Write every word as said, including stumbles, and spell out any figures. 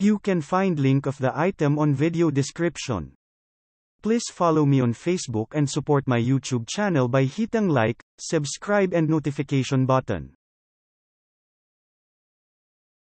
You can find link of the item on video description. Please follow me on Facebook and support my YouTube channel by hitting like, subscribe and notification button.